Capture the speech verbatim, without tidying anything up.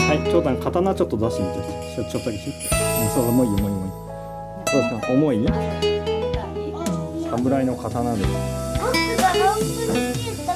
はい、ちょうだん刀ちょっと出してみて。ちょちょっとだけひ。うん、そうそう、もういいよ、もういい、もういい。どうですか、重い？侍の刀です。 奥が半分に切れた。